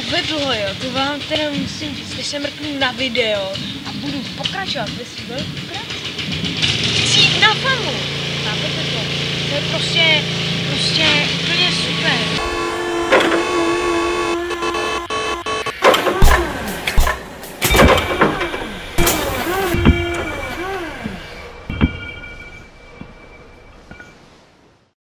povedlo, jo, to vám teda musím říct, když se mrknu na video a budu pokračovat ve své práci. Chci jít na famu, chápete to? To je prostě úplně super.